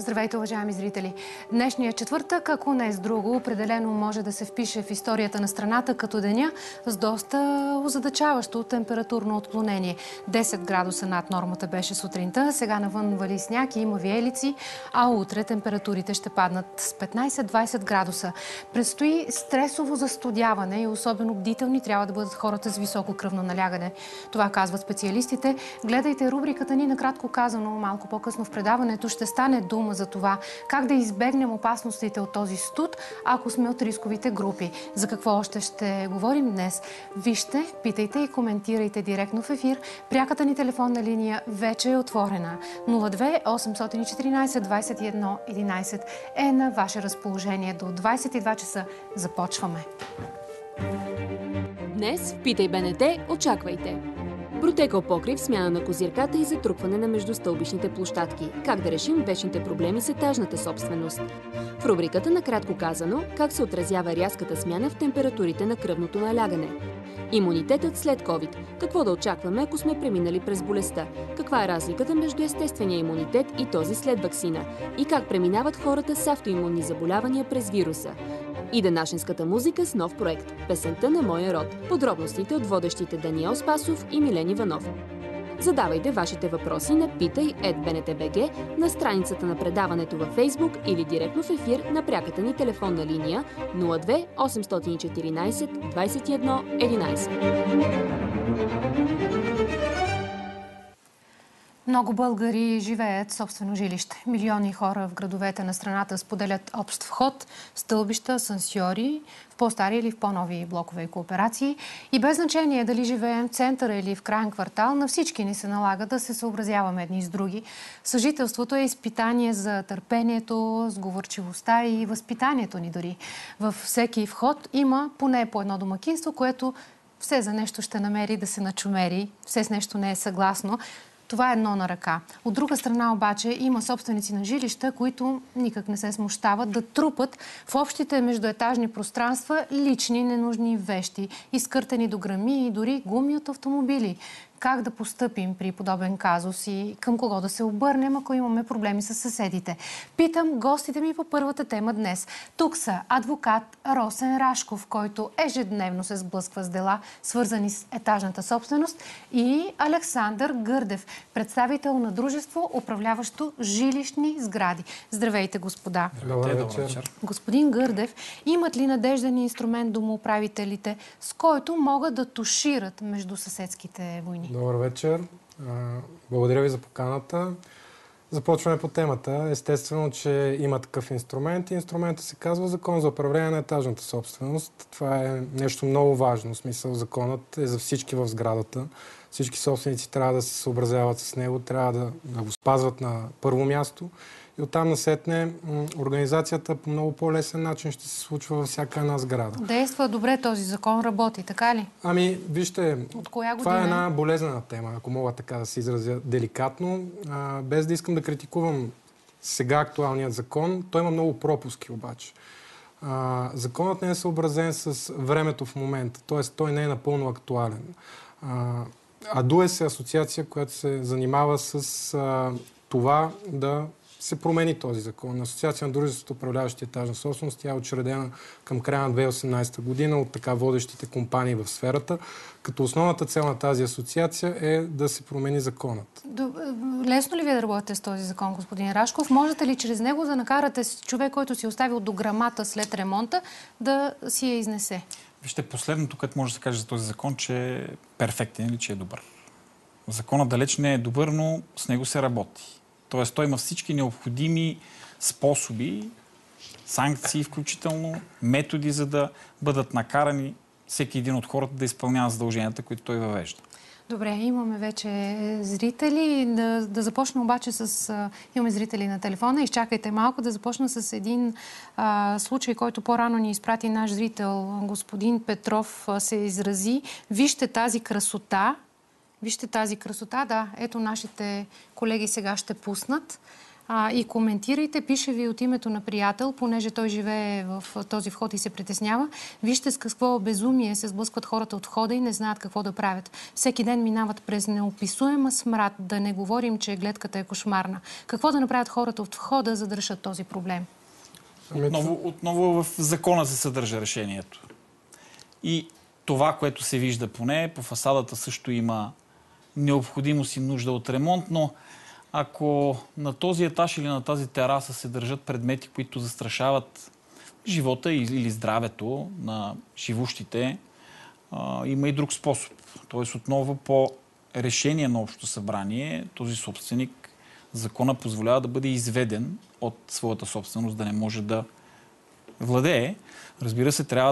Здравейте, уважаеми зрители! Днешният четвъртък, ако не с друго, определено може да се впише в историята на страната като деня с доста озадачаващо температурно отклонение. 10 градуса над нормата беше сутринта, сега навън вали сняг и има виелици, а утре температурите ще паднат с 15-20 градуса. Предстои стресово застудяване и особено бдителни трябва да бъдат хората с високо кръвно налягане. Това казват специалистите. Гледайте рубриката ни, накратко казано, малко по-късно в предаването ще стане дума за това как да избегнем опасностите от този студ, ако сме от рисковите групи. За какво още ще говорим днес? Вижте, питайте и коментирайте директно в ефир. Пряката ни телефонна линия вече е отворена. 02 814 21 11 е на ваше разположение. До 22 часа започваме. Днес в Питай БНТ очаквайте. Протекал покрив, смяна на козирката и затрупване на междустълбищните площадки. Как да решим вечните проблеми с етажната собственост? В рубриката накратко казано, как се отразява рязката смяна в температурите на кръвното налягане. Имунитетът след COVID. Какво да очакваме, ако сме преминали през болестта? Каква е разликата между естествения имунитет и този след ваксина? И как преминават хората с автоимунни заболявания през вируса? И денашенската музика с нов проект – Песента на моя род. Подробностите от водещите Даниел Спасов и Милен Иванов. Задавайте вашите въпроси на pitai@bnt.bg, на страницата на предаването във Фейсбук или директно в ефир на пряката ни телефонна линия 02 814 21 11. Много българи живеят в собствено жилище. Милиони хора в градовете на страната споделят общ вход, стълбища, асансьори, в по-стари или в по-нови блокове и кооперации. И без значение дали живеем в центъра или в краен квартал, на всички ни се налага да се съобразяваме едни с други. Съжителството е изпитание за търпението, сговорчивостта и възпитанието ни дори. Във всеки вход има поне по едно домакинство, което все за нещо ще намери да се начумери, все с нещо не е съгласно. Това е едно на ръка. От друга страна обаче има собственици на жилища, които никак не се смущават да трупат в общите междуетажни пространства лични ненужни вещи, изкъртени до грами и дори гуми от автомобили. Как да постъпим при подобен казус и към кого да се обърнем, ако имаме проблеми с съседите? Питам гостите ми по първата тема днес. Тук са адвокат Росен Рашков, който ежедневно се сблъсква с дела, свързани с етажната собственост, и Александър Гърдев, представител на дружество, управляващо жилищни сгради. Здравейте, господа! Добър вечер. Господин Гърдев, имат ли надежден инструмент домоуправителите, с който могат да тушират между съседските войни? Добър вечер. Благодаря ви за поканата. Започваме по темата. Естествено, че има такъв инструмент. Инструментът се казва Закон за управление на етажната собственост. Това е нещо много важно. В смисъл, законът е за всички в сградата. Всички собственици трябва да се съобразяват с него, трябва да го спазват на първо място. И оттам насетне организацията по много по-лесен начин ще се случва във всяка една сграда. Действа добре този закон, работи, така ли? Ами, вижте, от коя това е една болезнена тема, ако мога така да се изразя деликатно. Без да искам да критикувам сега актуалният закон, той има много пропуски обаче. Законът не е съобразен с времето в момента, т.е. той не е напълно актуален. АДУЕС е асоциация, която се занимава с това да се промени този закон. Асоциация на дружеството, управляващи етажна собственост, тя е учредена към края на 2018 година от така водещите компании в сферата, като основната цел на тази асоциация е да се промени законът. Лесно ли ви да работите с този закон, господин Рашков? Можете ли чрез него да накарате човек, който си е оставил дограмата след ремонта, да си я изнесе? Вижте, последното, което може да се каже за този закон, че е перфектен или че е добър. Законът далеч не е добър, но с него се работи. Тоест, той има всички необходими способи, санкции включително, методи, за да бъдат накарани всеки един от хората да изпълнява задълженията, които той въвежда. Добре, имаме вече зрители. Да започна обаче с... Имаме зрители на телефона. Изчакайте малко да започна с един случай, който по-рано ни изпрати наш зрител. Господин Петров се изрази. Вижте тази красота. Вижте тази красота. Да, ето нашите колеги сега ще пуснат. И коментирайте, пише ви от името на приятел, понеже той живее в този вход и се притеснява. Вижте с какво безумие се сблъскват хората от входа и не знаят какво да правят. Всеки ден минават през неописуема смрад, да не говорим, че гледката е кошмарна. Какво да направят хората от входа, за да решат този проблем? Отново в закона се съдържа решението. И това, което се вижда поне, по фасадата също има необходимост и нужда от ремонт, но ако на този етаж или на тази тераса се държат предмети, които застрашават живота или здравето на живущите, има и друг способ. Тоест отново по решение на Общото събрание този собственик, закона позволява да бъде изведен от своята собственост, да не може да владее. Разбира се, трябва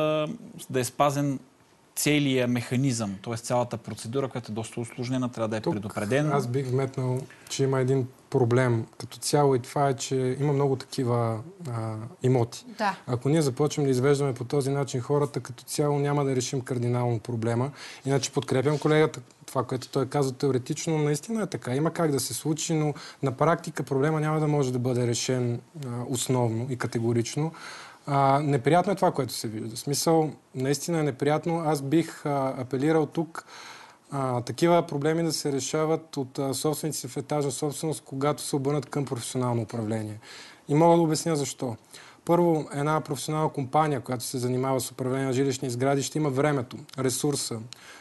да е спазен целият механизъм, т.е. цялата процедура, която е доста усложнена, трябва да е предупредена. Аз бих вметнал, че има един проблем като цяло и това е, че има много такива имоти. Да. Ако ние започнем да извеждаме по този начин хората, като цяло няма да решим кардинално проблема. Иначе подкрепям колегата, това, което той каза теоретично, наистина е така. Има как да се случи, но на практика проблема няма да може да бъде решен основно и категорично. Неприятно е това, което се вижда. В смисъл, наистина е неприятно. Аз бих апелирал тук такива проблеми да се решават от собствениците в етажна собственост, когато се обърнат към професионално управление. И мога да обясня защо. Първо, една професионална компания, която се занимава с управление на жилищни сгради, ще има времето, ресурса,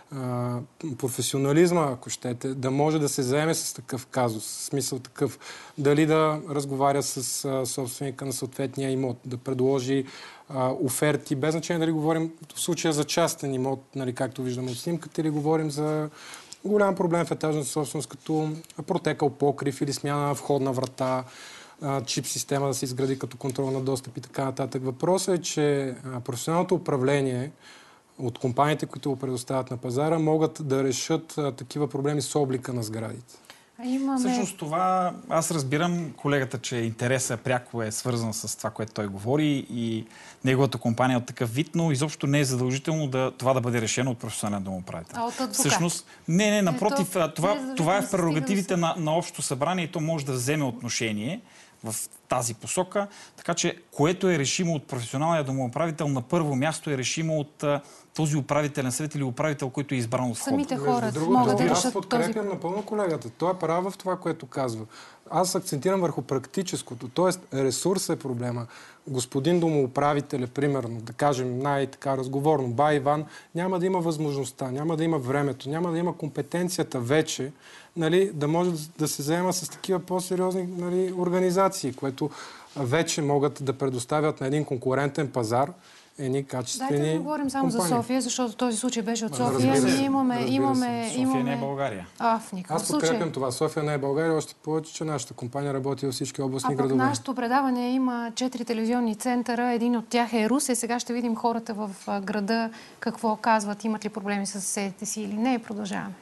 професионализма, ако щете, да може да се заеме с такъв казус. В смисъл такъв, дали да разговаря с собственика на съответния имот, да предложи оферти, без значение дали говорим в случая за частен имот, нали, както виждаме от снимката, или говорим за голям проблем в етажната собственост, като протекал покрив или смяна на входна врата, чип система да се изгради като контрол на достъп и така нататък. Въпросът е, че професионалното управление от компаниите, които го предоставят на пазара, могат да решат такива проблеми с облика на сградите. Всъщност това, аз разбирам колегата, че интересът пряко е свързан с това, което той говори и неговата компания от такъв вид, но изобщо не е задължително това да бъде решено от професионален домоуправител. От адвокат? Всъщност, напротив, това е в прерогативите на Общото събрание и то може да вземе отношение в тази посока. Така че, което е решимо от професионалния домоуправител, на първо място е решимо от този управителен съвет или управител, който е избран от входа. Самите хора могат да решат. Аз подкрепям напълно колегата. Той е прав в това, което казва. Аз акцентирам върху практическото. Тоест, ресурсът е проблема. Господин домоуправителя, примерно, да кажем най-така разговорно, бай Иван, няма да има възможността, няма да има времето, няма да има компетенцията вече, нали, да може да се заема с такива по-сериозни, нали, организации, които вече могат да предоставят на един конкурентен пазар едни качествени Дайте да говорим само компании. за София, защото този случай беше от София. Ние имаме... София не е България. В никакъв случай. Аз подкрепям това. София не е България, още повече, че нашата компания работи във всички областни градове. Нашето предаване има 4 телевизионни центъра. Един от тях е Русе. Сега ще видим хората в града какво казват, имат ли проблеми с съседите си или не. Продължаваме.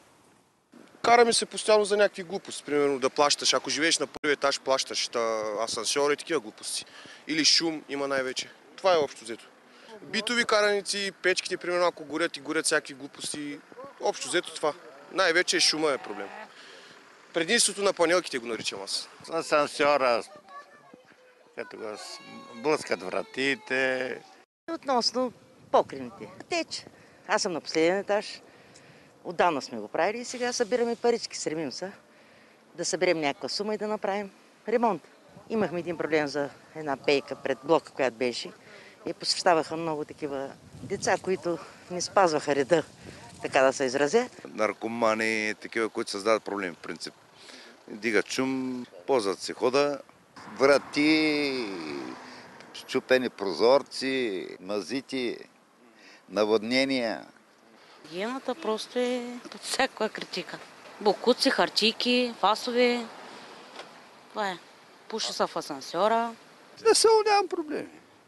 Караме се постоянно за някакви глупости. Примерно да плащаш. Ако живееш на първи етаж, плащаш асансьор и такива глупости. Или шум има най-вече. Това е общо взето. Битови караници, печките, примерно, ако горят и горят всякакви глупости. Общо взето това. Най-вече шума е проблем. Предимството на панелките го наричам аз. Асансьора, като го блъскат вратите. Относно покривните. Теч. Аз съм на последен етаж. Отдавна сме го правили и сега събираме парички. Стремим се да съберем някаква сума и да направим ремонт. Имахме един проблем за една пейка пред блока, която беше. И посещаваха много такива деца, които не спазваха реда, така да се изразя. Наркомани, такива, които създават проблеми, в принцип. Дигат шум, ползват се хода. Врати, счупени прозорци, мазити, наводнения. Гигиената просто е под всякаква критика. Бокуци, хартийки, фасове. Това е. Пуши са в асансьора. Не се нямам проблеми.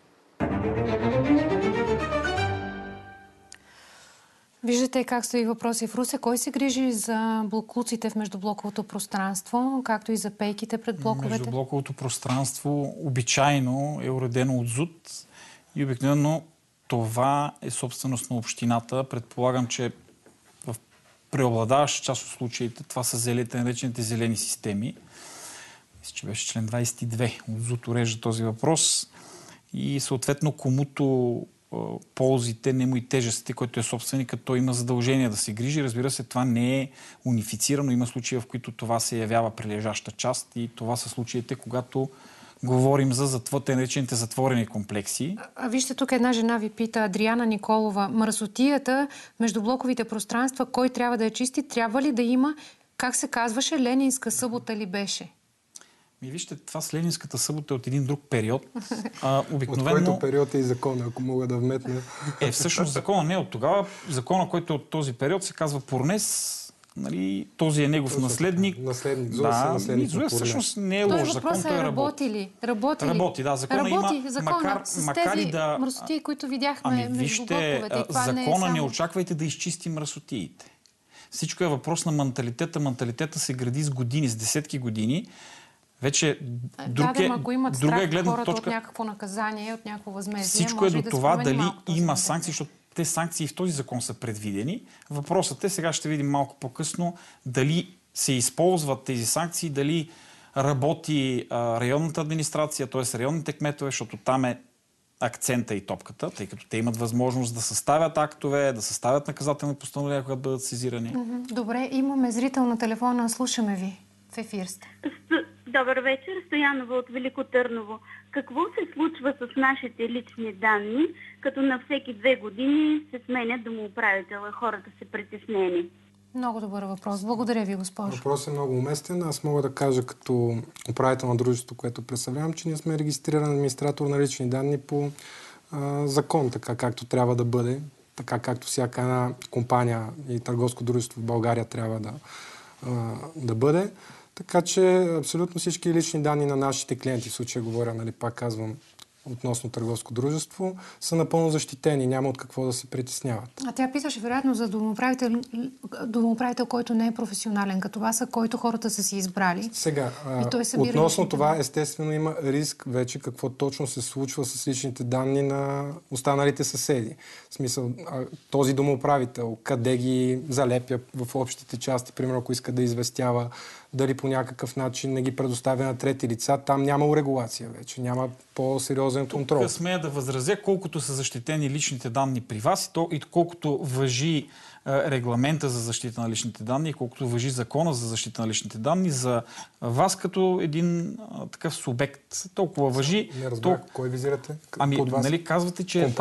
Виждате как стои въпроси в Русе. Кой се грижи за боклуците в междублоковото пространство, както и за пейките пред блоковете? Междублоковото пространство обичайно е уредено от ЗУТ и обикновено това е собственост на общината. Предполагам, че в преобладаваща част от случаите това са наречените зелени системи. мисля, че беше член 22 от ЗУТ урежда този въпрос и съответно комуто ползите, немо и тежестите, който е собственик, той има задължение да се грижи. Разбира се, това не е унифицирано. Има случаи, в които това се явява прилежаща част и това са случаите, когато говорим за те наречените затворени комплекси. Вижте, тук една жена ви пита, Адриана Николова, мръсотията между блоковите пространства, кой трябва да я чисти? Трябва ли да има, как се казваше, Ленинска събота ли беше? Вижте, това с Ленинската събота е от един друг период. Обикновено... От който период е и закона, ако мога да вметна? Всъщност закона не е от тогава. Закона, който е от този период, се казва Порнес. Нали, този е негов наследник. Наследник. Зоя всъщност не е лош закон, той работи ли? Работи, да. Закона има, макар и да... мръсотии, които видяхме между блоковете. Закона не очаквайте да изчисти мръсотиите. Всичко е въпрос на менталитета. Менталитета се гради с години, с десетки години. Вече ако имат страх хората точка... от някакво наказание, от някакво възмездие, всичко е до това дали има санкции, защото те санкции в този закон са предвидени. Въпросът е, сега ще видим малко по-късно, дали се използват тези санкции, дали работи районната администрация, т.е. районните кметове, защото там е акцента и топката, тъй като те имат възможност да съставят актове, да съставят наказателни постановления, когато бъдат сезирани. Добре, имаме зрител на телефона, слушаме ви. В ефир сте. Добър вечер, Стоянова от Велико Търново. Какво се случва с нашите лични данни, като на всеки 2 години се сменят домоуправителя? Хората са притеснени. Много добър въпрос. Благодаря ви, госпожо. Въпрос е много уместен. Аз мога да кажа като управител на дружеството, което представлявам, че ние сме регистриран администратор на лични данни по закон, така както трябва да бъде, така както всяка една компания и търговско дружество в България трябва да бъде. Така че абсолютно всички лични данни на нашите клиенти, в случая говоря, нали, пак казвам, относно търговско дружество, са напълно защитени. Няма от какво да се притесняват. А тя питаше вероятно за домоуправител, който не е професионален като вас, който хората са си избрали. Сега, относно това, естествено има риск вече какво точно се случва с личните данни на останалите съседи. В смисъл, този домоуправител, къде ги залепя в общите части, примерно ако иска да известява, дали по някакъв начин не ги предоставя на трети лица, там няма регулация вече, няма по-сериозен контрол. Тук смея да възразя, колкото са защитени личните данни при вас и колкото важи регламента за защита на личните данни и колкото важи закона за защита на личните данни, за вас като един такъв субект толкова важи. Не разбрах, кой визирате? Нали казвате, че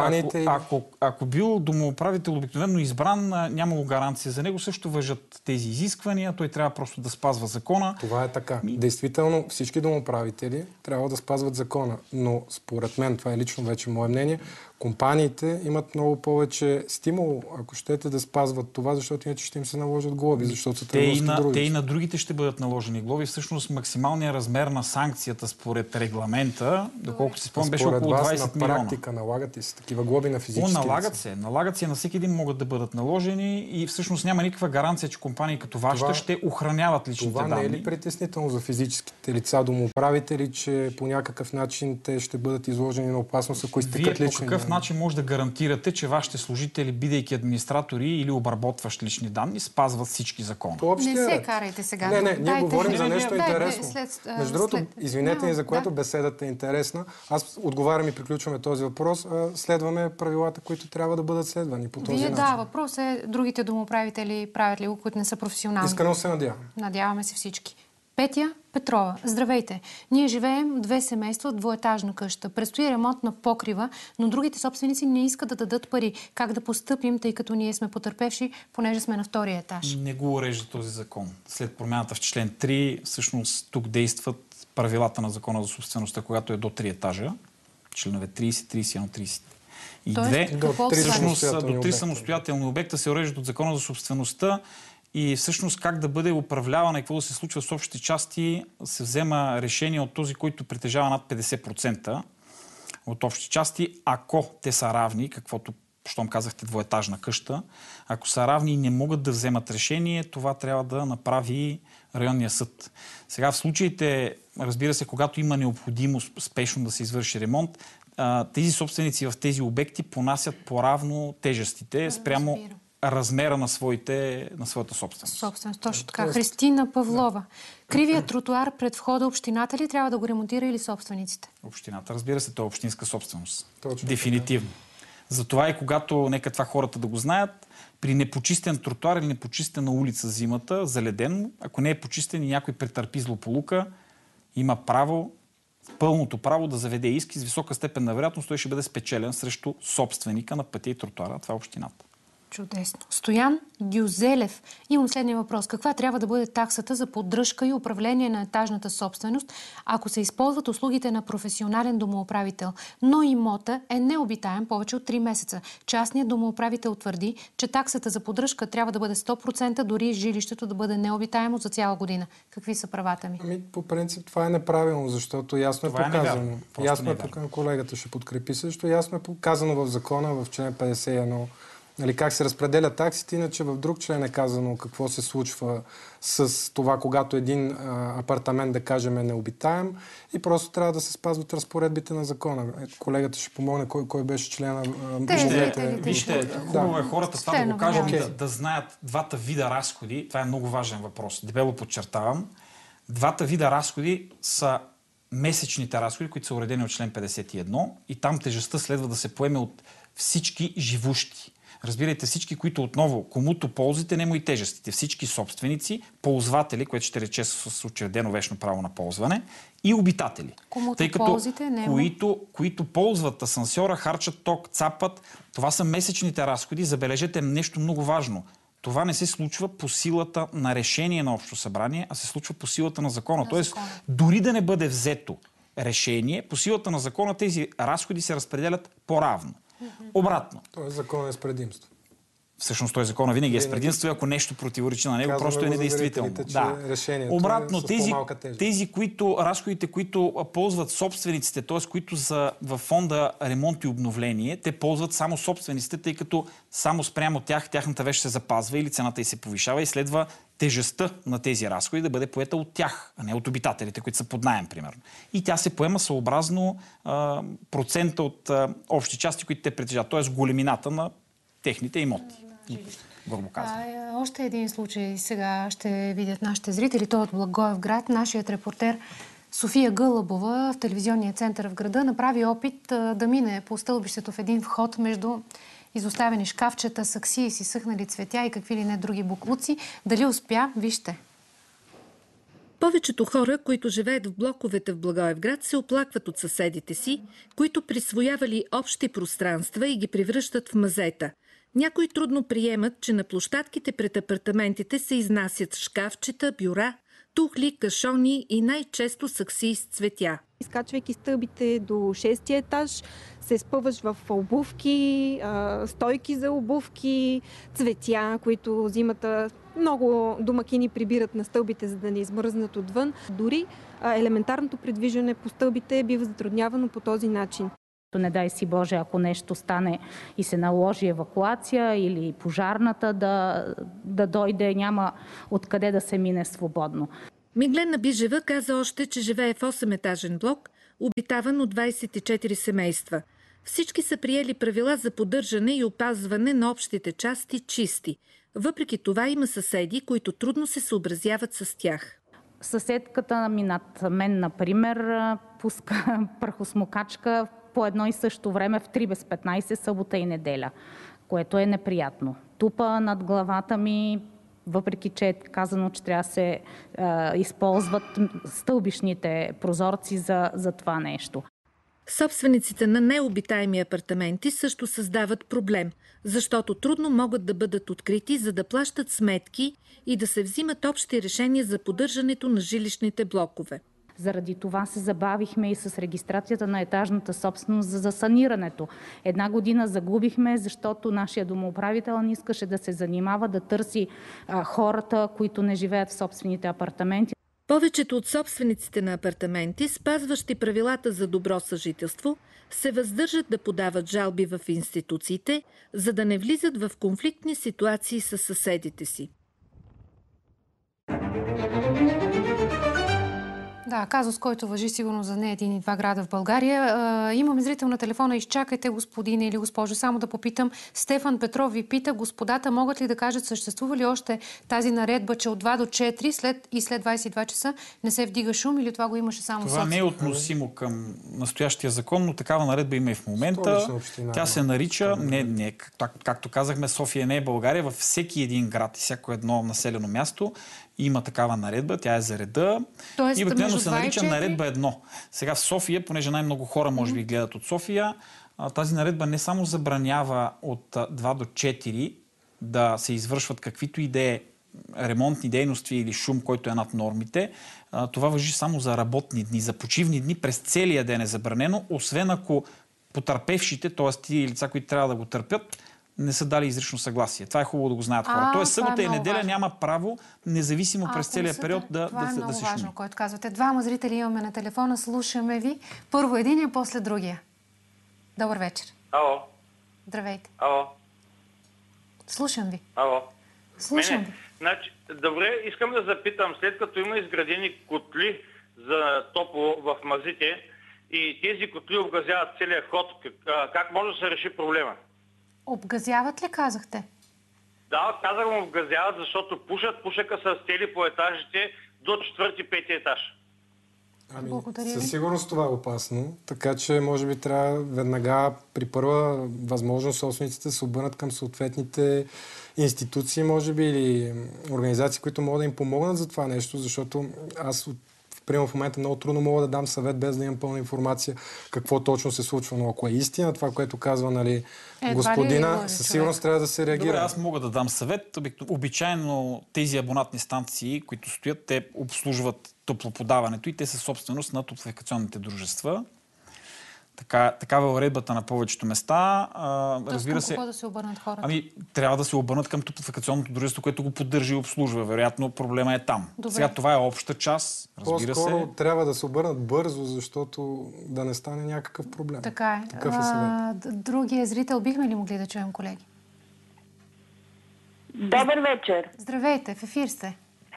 ако бил домоуправител обикновено избран, нямало гаранция за него, също важат тези изисквания, той трябва просто да спазва закона. Това е така. Действително всички домоуправители трябва да спазват закона, но според мен, това е лично вече мое мнение, компаниите имат много повече стимул, ако щете да спазват това, защото иначе ще им се наложат глоби, защото са търговски дружества. Те и на другите ще бъдат наложени глоби. Всъщност максималният размер на санкцията според регламента, доколкото си спомням, беше около 20 милиона. На практика налагат и с такива глоби на физически лица? Налагат се. На всеки един могат да бъдат наложени и всъщност няма никаква гаранция, че компании като вашата ще охраняват личните данни. Това не е ли притеснително за физическите лица, домоуправители, че по някакъв начин те ще бъдат изложени на опасност, ако изтекат лични данни? Начин може да гарантирате, че вашите служители, бидейки администратори или обработващ лични данни, спазват всички закони? Не се карайте сега. Не, ние говорим за нещо интересно. Между другото, извинете ни за което беседата е интересна. Аз отговарям и приключваме този въпрос. Следваме правилата, които трябва да бъдат следвани по този начин. Да, въпрос е другите домоуправители правят ли го, които не са професионални. Искрено се надявам. Надяваме се всички. Петя Петрова, здравейте! Ние живеем 2 семейства, двоетажна къща. Предстои ремонт на покрива, но другите собственици не искат да дадат пари. Как да постъпим, тъй като ние сме потърпевши, понеже сме на 2-ия етаж? Не го урежда този закон. След промяната в член 3, всъщност тук действат правилата на закона за собствеността, когато е до 3 етажа. Членове 30, 31, 32. Всъщност до 3 самостоятелни обекта се уреждат от закона за собствеността. И всъщност как да бъде управлявана и какво да се случва с общите части, се взема решение от този, който притежава над 50% от общи части, ако те са равни, каквото, щом казахте, двоетажна къща. Ако са равни и не могат да вземат решение, това трябва да направи районния съд. Сега в случаите, разбира се, когато има необходимост спешно да се извърши ремонт, тези собственици в тези обекти понасят по-равно тежестите спрямо размера на своята собственост. Точно така. Христина Павлова. Кривият тротуар пред входа общината ли трябва да го ремонтира или собствениците? Общината. Разбира се, това е общинска собственост. Точно. Дефинитивно. Затова и когато, нека това хората да го знаят, при непочистен тротуар или непочистена улица зимата, заледен, ако не е почистен и някой претърпи злополука, има пълното право да заведе иски с висока степен на вероятност, той ще бъде спечелен срещу собственика на пътя и тротуара. Това е общината. Чудесно. Стоян Гюзелев. Имам следния въпрос. Каква трябва да бъде таксата за поддръжка и управление на етажната собственост, ако се използват услугите на професионален домоуправител, но имота е необитаем повече от 3 месеца? Частният домоуправител твърди, че таксата за поддръжка трябва да бъде 100%, дори жилището да бъде необитаемо за цяла година. Какви са правата ми? По принцип това е неправилно, защото ясно е показано. Ясно е показано. Колегата ще подкрепи също. Ясно е показано в закона, в член 51, как се разпределят таксите, иначе в друг член е казано какво се случва с това, когато един апартамент, да кажем, е необитаем и просто трябва да се спазват разпоредбите на закона. Колегата ще помогне кой беше члена. Вижте, хубаво е хората това да го кажем, да знаят двата вида разходи. Това е много важен въпрос. Дебело подчертавам. Двата вида разходи са месечните разходи, които са уредени от член 51 и там тежестта следва да се поеме от всички живущи. Разбирайте, всички, които отново, комуто ползите, немо и тежестите, всички собственици, ползватели, което ще рече с учредено вечно право на ползване, и обитатели. Комуто ползите, немо. Които ползват асансьора, харчат ток, цапат, това са месечните разходи. Забележете нещо много важно. Това не се случва по силата на решение на Общо събрание, а се случва по силата на закона. Тоест, дори да не бъде взето решение, по силата на закона тези разходи се разпределят по-равно. Обратно. Тоест закон е с предимство. Всъщност този закон винаги е с предимство, ако нещо противоречи на него, просто е недействително. Обратно, разходите, които ползват собствениците, т.е. които са в фонда ремонт и обновление, те ползват само собствениците, тъй като само спрямо тях тяхната вещ се запазва или цената й се повишава и следва тежестта на тези разходи да бъде поета от тях, а не от обитателите, които са под наем, примерно. И тя се поема съобразно процента от общи части, които те притежават, т.е. големината на техните имоти. Още един случай сега ще видят нашите зрители. Той от Благоевград. Нашият репортер София Гълъбова в телевизионния център в града направи опит да мине по стълбището в един вход между изоставени шкафчета, саксии, си съхнали цветя и какви ли не други буклуци. Дали успя? Вижте. Повечето хора, които живеят в блоковете в Благоевград, се оплакват от съседите си, които присвоявали общи пространства и ги превръщат в мазета. Някои трудно приемат, че на площадките пред апартаментите се изнасят шкафчета, бюра, тухли, кашони и най-често саксии с цветя. Изкачвайки стълбите до 6-ти етаж, се спъваш в обувки, стойки за обувки, цветя, които зимата много домакини прибират на стълбите, за да не измръзнат отвън. Дори елементарното придвижване по стълбите бива затруднявано по този начин. Не дай си Боже, ако нещо стане и се наложи евакуация или пожарната да дойде, няма откъде да се мине свободно. Миглена Бижева каза още, че живее в 8-етажен блок, обитаван от 24 семейства. Всички са приели правила за поддържане и опазване на общите части чисти. Въпреки това има съседи, които трудно се съобразяват с тях. Съседката ми над мен, например, пуска прахосмокачка по едно и също време в 3 без 15 събота и неделя, което е неприятно. Тупа над главата ми, въпреки че е казано, че трябва да се използват стълбищните прозорци за това нещо. Собствениците на необитаеми апартаменти също създават проблем, защото трудно могат да бъдат открити, за да плащат сметки и да се взимат общи решения за поддържането на жилищните блокове. Заради това се забавихме и с регистрацията на етажната собственост за санирането. 1 година загубихме, защото нашия домоуправител не искаше да се занимава, да търси хората, които не живеят в собствените апартаменти. Повечето от собствениците на апартаменти, спазващи правилата за добро съжителство, се въздържат да подават жалби в институциите, за да не влизат в конфликтни ситуации с съседите си. Да, казус, който важи сигурно за не един и два града в България. Имаме зрител на телефона. Изчакайте, господине или госпожо. Само да попитам. Стефан Петров ви пита, господата могат ли да кажат, съществува ли още тази наредба, че от 2 до 4 след 22 часа не се вдига шум, или това го имаше само Това не е относимо към настоящия закон, но такава наредба има и в момента. Тя се нарича, както казахме, София не е България. Във всеки един град и всяко едно населено място има такава наредба, тя е за реда. И обикновено се нарича наредба 1. Сега в София, понеже най-много хора може би гледат от София, тази наредба не само забранява от 2 до 4 да се извършват каквито и да е ремонтни дейности или шум, който е над нормите. Това важи само за работни дни, за почивни дни през целия ден е забранено, освен ако потърпевшите, т.е. тия лица, които трябва да го търпят, не са дали изрично съгласие. Това е хубаво да го знаят хора. Тоест събота и неделя няма право, независимо през целия период да се шуми. Това е много важно, което казвате. Двама зрители имаме на телефона, слушаме ви. Първо единия, после другия. Добър вечер. Ало. Здравейте. Ало. Слушам ви. Ало. Слушам ви. Значи, добре, искам да запитам, след като има изградени котли за топло в мазите и тези котли обгазяват целия ход, как може да се реши проблема? Обгазяват ли, казахте? Да, казвам обгазяват, защото пушака са стели по етажите до 4-5 етаж. Със сигурност това е опасно, така че може би трябва веднага при първа възможност собствениците да се обърнат към съответните институции, може би, или организации, които могат да им помогнат за това нещо, защото аз примерно в момента много трудно мога да дам съвет без да имам пълна информация какво точно се случва. Но ако е истина това, което казва, нали, господина, със сигурност трябва да се реагира. Добре, аз мога да дам съвет. Обичайно тези абонатни станции, които стоят, те обслужват топлоподаването и те са собственост на топлофикационните дружества. Такава е уредбата на повечето места. Разбира се, какво да се обърнат хората? Трябва да се обърнат към топлофикационното дружество, което го поддържа и обслужва. Вероятно проблема е там. Добре. Сега това е обща част, разбира се. По-скоро трябва да се обърнат бързо, защото да не стане някакъв проблем. Така е. Такъв е съвет. Другия зрител бихме ли могли да чуем, колеги? Добър вечер. Здравейте, в ефир сте.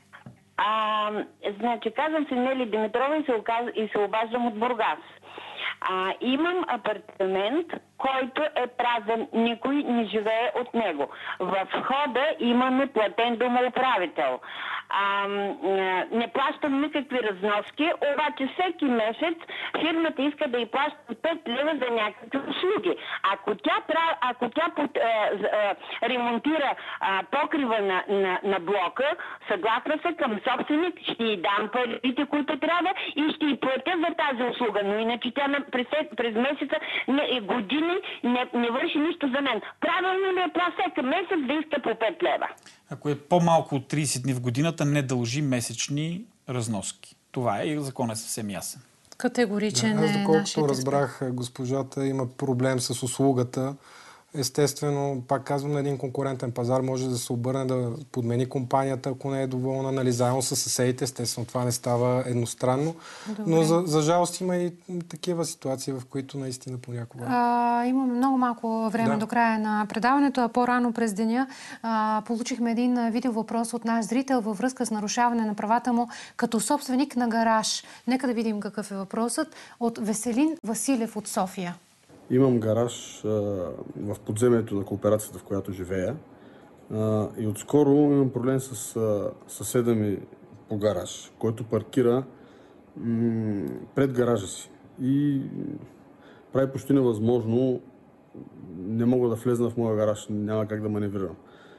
Значи, казвам се Нели Димитрова и се обаждам от Бургас. Имам апартамент, който е празен, никой не живее от него. В входа имаме платен домоуправител. Не плащам никакви разноски, обаче всеки месец фирмата иска да й плаща 5 лева за някакви услуги. Ако тя ремонтира покрива на блока, съгласна се към собственик, ще й дам парите, които трябва и ще й платя за тази услуга. Но иначе тя през месеца години не върши нищо за мен. Правилно ли е всеки месец да иска по 5 лева? Ако е по-малко от 30 дни в годината, не дължи месечни разноски. Това е и законът е съвсем ясен. Категоричен аз, е доколкото разбрах, госпожата има проблем с услугата. Естествено, пак казвам, на един конкурентен пазар може да се обърне да подмени компанията, ако не е доволна, нали, заедно с съседите. Естествено, това не става едностранно. Добре. Но за жалост има и такива ситуации, в които наистина понякога... Имаме много малко време до края на предаването, а по-рано през деня получихме един видеовъпрос от наш зрител във връзка с нарушаване на правата му като собственик на гараж. Нека да видим какъв е въпросът от Веселин Василев от София. Имам гараж в подземието на кооперацията, в която живея. И отскоро имам проблем с съседа ми по гараж, който паркира пред гаража си. И прави почти невъзможно. Не мога да влезна в моя гараж, няма как да маневрирам.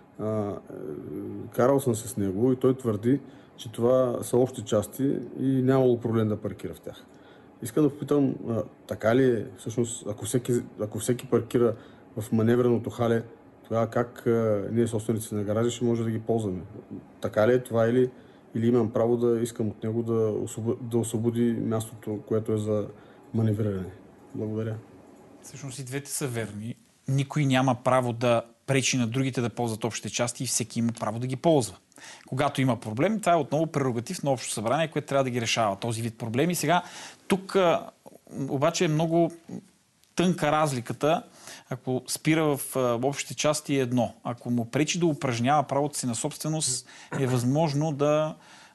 Карал съм се с него и той твърди, че това са общи части и нямало проблем да паркира в тях. Искам да попитам, така ли е, всъщност, ако всеки паркира в маневреното хале, тогава как ние собственици на гаражи ще може да ги ползваме? Така ли е това или имам право да искам от него да освободи мястото, което е за маневриране? Благодаря. Всъщност и двете са верни. Никой няма право да пречи на другите да ползват общите части и всеки има право да ги ползва. Когато има проблем, това е отново прерогатив на Общо събрание, което трябва да ги решава този вид проблеми. Сега, тук обаче е много тънка разликата. Ако спира в общите части е едно. Ако му пречи да упражнява правото си на собственост, е възможно да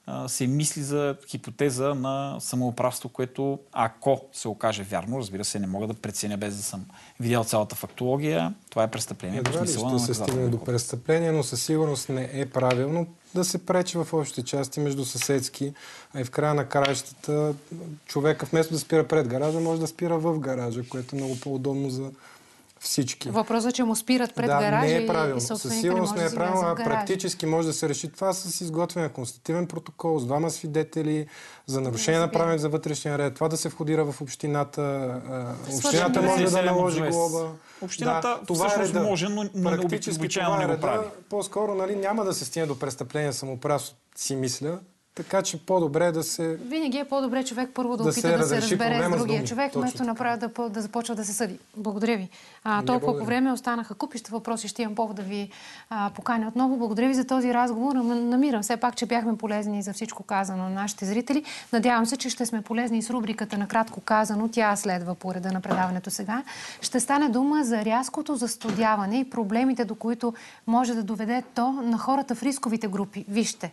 се мисли за хипотеза на самоуправство, което ако се окаже вярно, разбира се, не мога да преценя без да съм видял цялата фактология, това е престъпление. Едва ли ще се стигне до престъпление, но със сигурност не е правилно да се пречи в общите части между съседски, а и в края на краищата човека вместо да спира пред гаража, може да спира в гаража, което е много по-удобно за всички. Въпросът е, че му спират пред гаража не е правилно. и Със сигурност не е правилно, а практически може да се реши това с изготвяне на констативен протокол, с 2 свидетели, за нарушение на правилник за вътрешния ред, това да се входира в общината. Общината може да наложи глоба. Общината всъщност може, но обичайно не го прави. По-скоро няма да се стигне до престъпление самоуправство, си мисля. Така че по-добре е да се... Винаги е по-добре човек първо да опита да се разбере с другия човек, вместо направи да започва да се съди. Благодаря ви. Толкова по време останаха купища въпроси. Ще имам повод да ви поканя отново. Благодаря ви за този разговор. Намирам все пак, че бяхме полезни за всичко казано на нашите зрители. Надявам се, че ще сме полезни и с рубриката накратко казано. Тя следва по реда на предаването сега. Ще стане дума за рязкото застудяване и проблемите, до които може да доведе то на хората в рисковите групи. Вижте.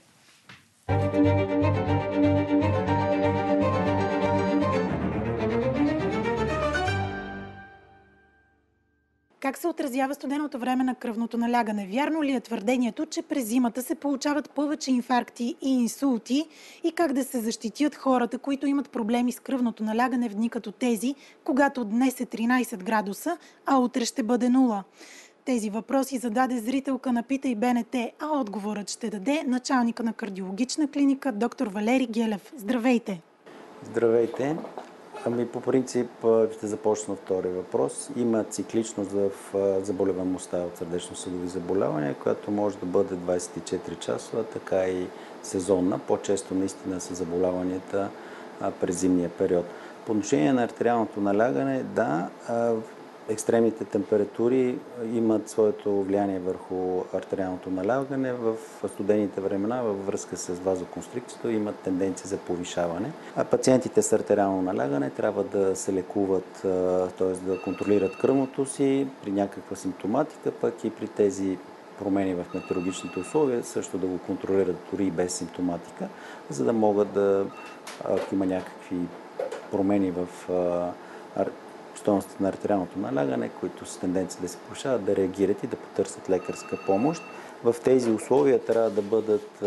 Как се отразява студеното време на кръвното налягане? Вярно ли е твърдението, че през зимата се получават повече инфаркти и инсулти? И как да се защитят хората, които имат проблеми с кръвното налягане в дни като тези, когато днес е 13 градуса, а утре ще бъде 0? Тези въпроси зададе зрителка на Питай БНТ, а отговорът ще даде началника на кардиологична клиника доктор Валери Гелев. Здравейте! Здравейте! По принцип ще започна втория въпрос. Има цикличност в заболеваемостта от сърдечно-съдови заболявания, която може да бъде 24 часова, така и сезонна. По-често наистина са заболяванията през зимния период. По отношение на артериалното налягане, да, екстремните температури имат своето влияние върху артериалното налягане. В студените времена във връзка с вазоконстрикцията имат тенденция за повишаване. А пациентите с артериално налягане трябва да се лекуват, т.е. да контролират кръвното си при някаква симптоматика, пък и при тези промени в метеорологичните условия също да го контролират дори и без симптоматика, за да могат да, ако има някакви промени в стойността на артериалното налягане, които с тенденция да се повишават, да реагират и да потърсят лекарска помощ. В тези условия трябва да бъдат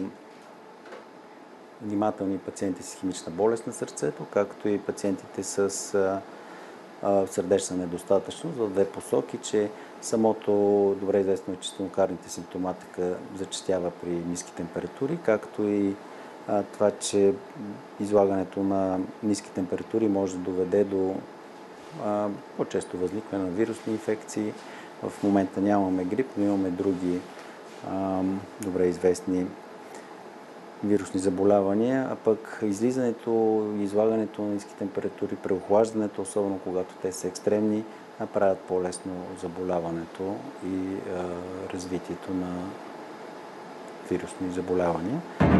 внимателни пациенти с химична болест на сърцето, както и пациентите с сърдечна недостатъчност в две посоки, че самото добре известно е, че стенокардните симптоматика зачестява при ниски температури, както и това, че излагането на ниски температури може да доведе до по-често възникване на вирусни инфекции. В момента нямаме грип, но имаме други добре известни вирусни заболявания, а пък излизането и излагането на ниски температури, преохлаждането, особено когато те са екстремни, правят по-лесно заболяването и развитието на вирусни заболявания.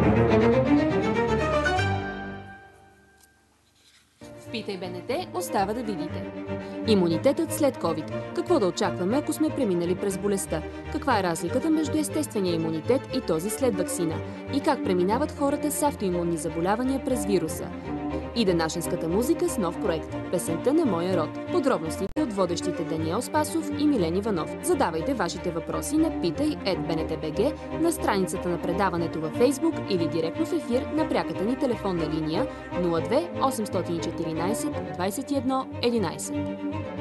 Питай БНТ остава да видите. Имунитетът след COVID. Какво да очакваме, ако сме преминали през болестта? Каква е разликата между естествения имунитет и този след ваксина? И как преминават хората с автоимунни заболявания през вируса? И денашенската музика с нов проект – Песента на моя род. Подробностите от водещите Даниел Спасов и Милен Иванов. Задавайте вашите въпроси на pitai@bnt.bg, на страницата на предаването във Facebook или директно в ефир на пряката ни телефонна линия 02 814 21 11.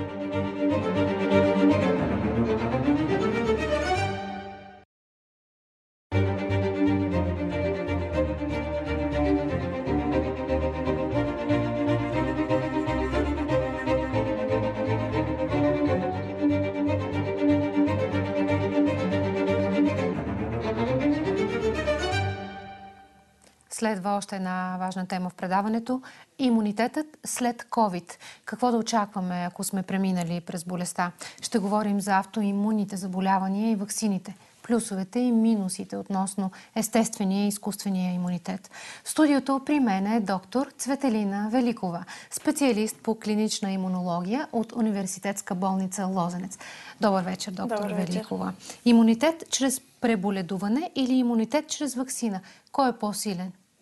Следва още една важна тема в предаването – имунитетът след COVID. Какво да очакваме, ако сме преминали през болестта? Ще говорим за автоимунните заболявания и ваксините, плюсовете и минусите относно естествения и изкуствения имунитет. В студиото при мен е доктор Цветелина Великова, специалист по клинична имунология от Университетска болница Лозенец. Добър вечер, доктор Великова. Имунитет чрез преболедуване или имунитет чрез ваксина? Кой е по-силен?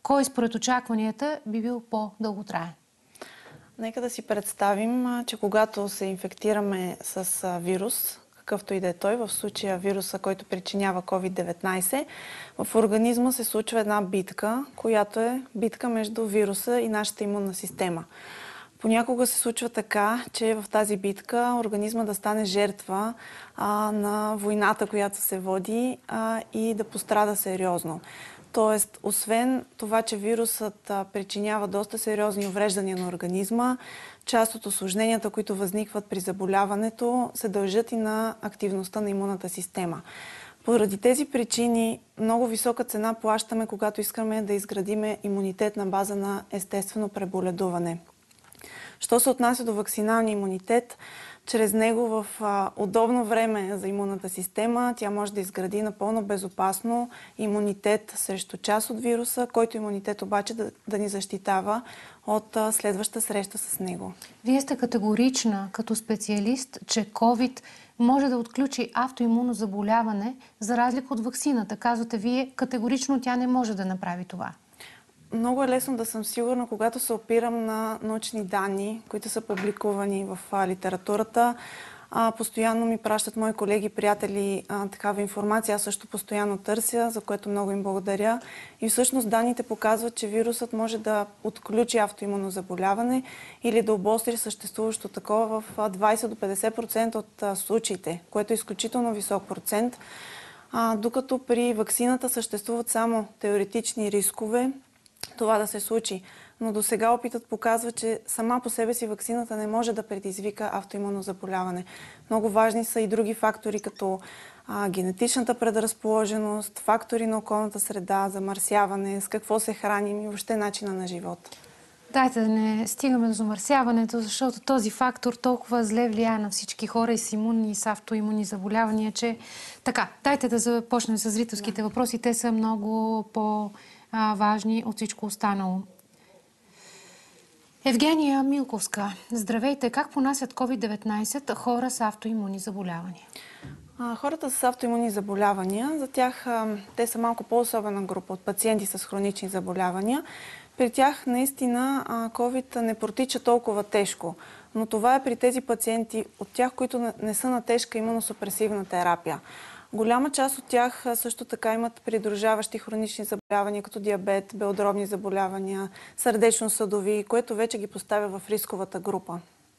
Кой според очакванията би бил по-дълготраен? Нека да си представим, че когато се инфектираме с вирус, какъвто и да е той, в случая вируса, който причинява COVID-19, в организма се случва една битка, която е битка между вируса и нашата имунна система. Понякога се случва така, че в тази битка организма да стане жертва на войната, която се води и да пострада сериозно. Тоест, освен това, че вирусът причинява доста сериозни увреждания на организма, част от осложненията, които възникват при заболяването, се дължат и на активността на имунната система. Поради тези причини много висока цена плащаме, когато искаме да изградиме имунитет на база на естествено преболедуване. Що се отнася до вакциналния имунитет, чрез него в удобно време за имунната система тя може да изгради напълно безопасно имунитет срещу част от вируса, който имунитет обаче да ни защитава от следваща среща с него. Вие сте категорична като специалист, че COVID може да отключи автоимунно заболяване, за разлика от ваксината. Казвате вие, категорично тя не може да направи това. Много е лесно да съм сигурна, когато се опирам на научни данни, които са публикувани в литературата. Постоянно ми пращат мои колеги, приятели такава информация. Аз също постоянно търся, за което много им благодаря. И всъщност данните показват, че вирусът може да отключи автоимунно заболяване или да обостри съществуващо такова в 20 до 50% от случаите, което е изключително висок процент. Докато при ваксината съществуват само теоретични рискове това да се случи. Но до сега опитът показва, че сама по себе си ваксината не може да предизвика автоимунно заболяване. Много важни са и други фактори, като генетичната предразположеност, фактори на околната среда, замърсяване, с какво се храним и въобще начина на живота. Дайте да не стигаме до замърсяването, защото този фактор толкова зле влияе на всички хора и с имунни, и с автоимунни заболявания, че така, дайте да започнем с зрителските въпроси. Те са много по-важни от всичко останало. Евгения Милковска. Здравейте! Как понасят COVID-19 хора с автоимунни заболявания? Хората с автоимунни заболявания, за тях те са малко по-особена група от пациенти с хронични заболявания. При тях наистина COVID не протича толкова тежко, но това е при тези пациенти от тях, които не са на тежка имуносупресивна терапия. Голяма част от тях също така имат придружаващи хронични заболявания, като диабет, белодробни заболявания, сърдечно-съдови, което вече ги поставя в рисковата група.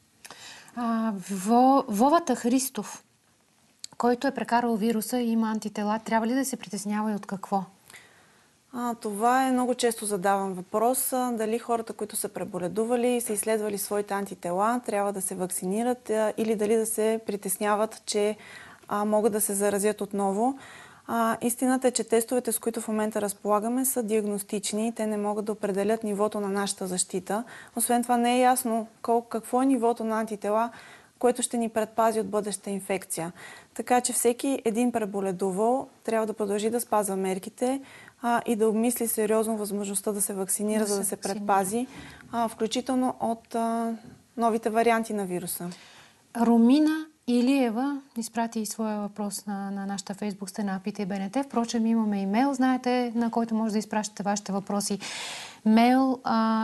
Вовата Христов, който е прекарал вируса и има антитела, трябва ли да се притеснява и от какво? Това е много често задаван въпрос. Дали хората, които са преболедували и са изследвали своите антитела, трябва да се вакцинират или дали да се притесняват, че могат да се заразят отново. Истината е, че тестовете, с които в момента разполагаме, са диагностични. Те не могат да определят нивото на нашата защита. Освен това не е ясно какво е нивото на антитела, което ще ни предпази от бъдеща инфекция. Така че всеки един преболедувал трябва да продължи да спазва мерките и да обмисли сериозно възможността да се вакцинира, за да се предпази, включително от новите варианти на вируса. Ромина Илиева изпрати и своя въпрос на нашата фейсбук стена Питай БНТ. Впрочем, имаме имейл, знаете, на който може да изпращате вашите въпроси. Мейл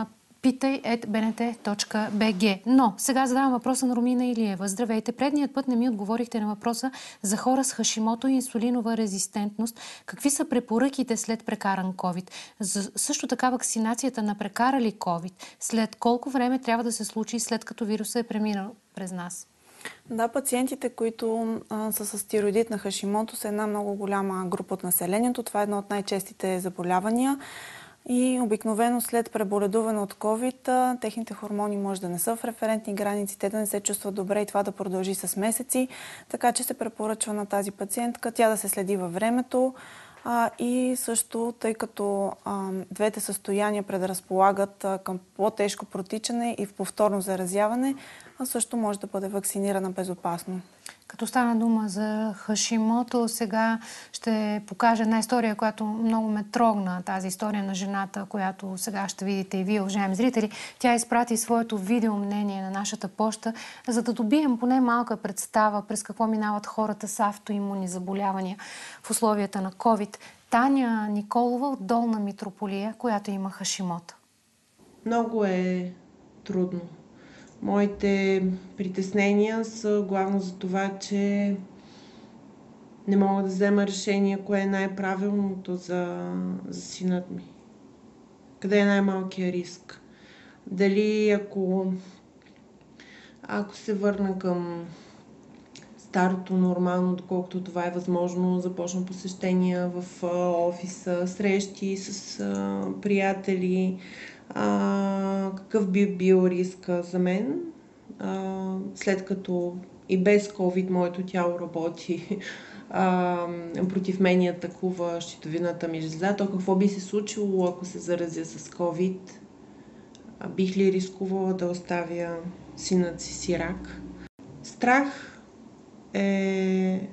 pitai@bnt.bg. Но сега задавам въпроса на Ромина Илиева. Здравейте, предният път не ми отговорихте на въпроса за хора с Хашимото и инсулинова резистентност. Какви са препоръките след прекаран COVID? Също така вакцинацията на прекарали COVID. След колко време трябва да се случи, след като вирусът е преминал през нас? Да, пациентите, които са с тироидит на Хашимото, са една много голяма група от населението. Това е едно от най-честите заболявания. И обикновено след преболедуване от COVID, техните хормони може да не са в референтни граници, те да не се чувстват добре и това да продължи с месеци. Така че се препоръчва на тази пациентка тя да се следи във времето и също, тъй като двете състояния предразполагат към по-тежко протичане и в повторно заразяване, също може да бъде вакцинирана безопасно. Като стана дума за Хашимото, сега ще покажа една история, която много ме трогна. Тази история на жената, която сега ще видите и вие, уважаеми зрители. Тя изпрати своето видео мнение на нашата поща, за да добием поне малка представа през какво минават хората с автоимунни заболявания в условията на COVID. Таня Николова от Долна Митрополия, която има Хашимото. Много е трудно. Моите притеснения са главно за това, че не мога да взема решение кое е най-правилното за синът ми. Къде е най-малкият риск? Дали ако се върна към старото нормално, доколкото това е възможно, започна посещения в офиса, срещи с приятели, какъв би бил риска за мен, след като и без COVID моето тяло работи, против мен атакува щитовидната ми жлеза, то какво би се случило, ако се заразя с COVID? Бих ли рискувала да оставя синът си сирак? Страх е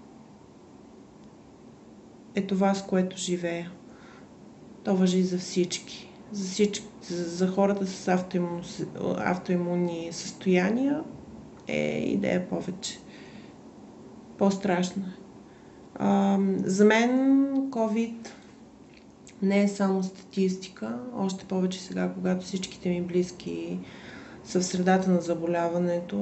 това, с което живея. То важи за всички. За хората с автоимунни състояния е идея повече. По-страшно е. За мен COVID не е само статистика, още повече сега, когато всичките ми близки са в средата на заболяването.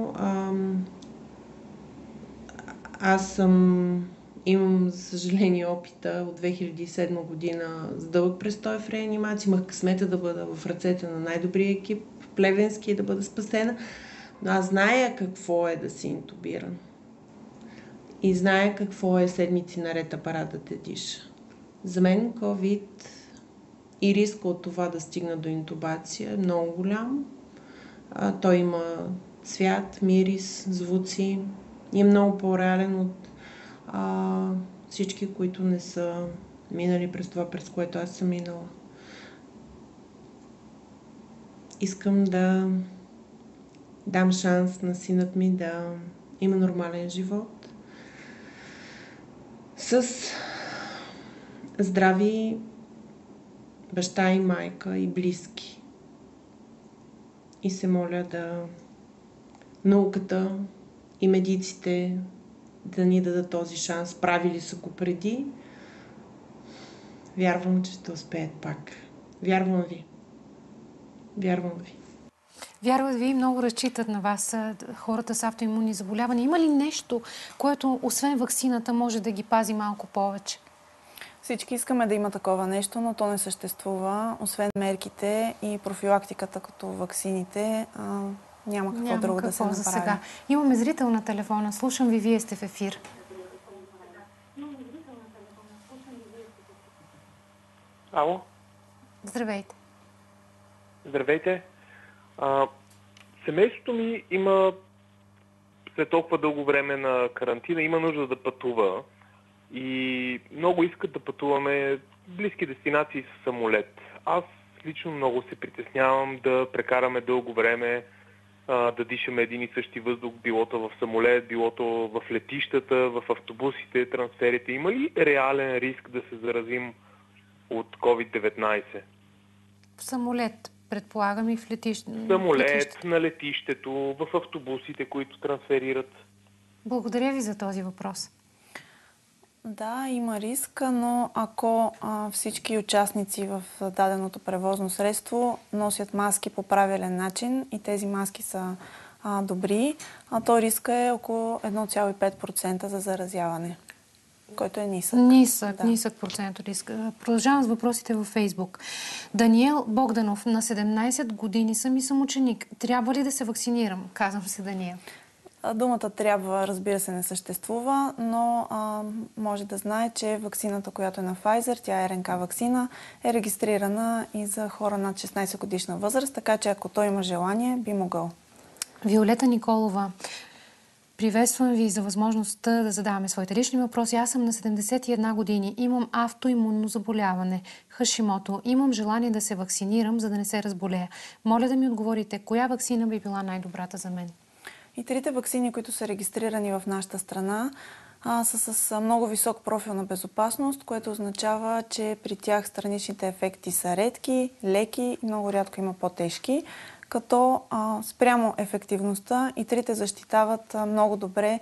Имам, за съжаление, опита от 2007 година с дълъг престой в реанимация. Имах късмета да бъда в ръцете на най-добрия екип в Плевенски и да бъда спасена. Но аз зная какво е да си интубиран. И зная какво е седмици наред апарат да те диша. За мен COVID и риска от това да стигна до интубация е много голям. Той има цвят, мирис, звуци и е много по-реален от всички, които не са минали през това, през което аз съм минала. Искам да дам шанс на синът ми да има нормален живот с здрави баща и майка и близки. И се моля да науката и медиците да ни дадат този шанс. Правили са го преди. Вярвам, че ще успеят пак. Вярвам ви. Вярвам ви. Вярват ви и много разчитат на вас хората с автоимунни заболявания. Има ли нещо, което освен ваксината може да ги пази малко повече? Всички искаме да има такова нещо, но то не съществува. Освен мерките и профилактиката като ваксините, няма какво друго да се направи. За сега. Имаме зрител на телефона. Слушам ви, вие сте в ефир. Ало? Здравейте. Здравейте. Семейството ми има след толкова дълго време на карантина, има нужда да пътува и много искат да пътуваме близки дестинации с самолет. Аз лично много се притеснявам да прекараме дълго време, да дишаме един и същи въздух, билото в самолет, билото в летищата, в автобусите, трансферите. Има ли реален риск да се заразим от COVID-19? В самолет, предполагам, и в летището. Самолет, на летището, в автобусите, които трансферират. Благодаря ви за този въпрос. Да, има риск, но ако всички участници в даденото превозно средство носят маски по правилен начин и тези маски са добри, то риска е около 1,5% за заразяване, който е нисък. Нисък процент риск. Продължавам с въпросите във Фейсбук. Даниел Богданов, на 17 години съм и съм ученик. Трябва ли да се вакцинирам? Казвам се Даниел. Думата трябва, разбира се, не съществува, но може да знае, че ваксината, която е на Pfizer, тя е РНК ваксина, е регистрирана и за хора над 16 годишна възраст, така че ако той има желание, би могъл. Виолета Николова, приветствам ви за възможността да задаваме своите лични въпроси. Аз съм на 71 години. Имам автоимунно заболяване, Хашимото. Имам желание да се вакцинирам, за да не се разболея. Моля да ми отговорите, коя ваксина би била най-добрата за мен? И трите ваксини, които са регистрирани в нашата страна, са с много висок профил на безопасност, което означава, че при тях страничните ефекти са редки, леки и много рядко има по-тежки, като спрямо ефективността и трите защитават много добре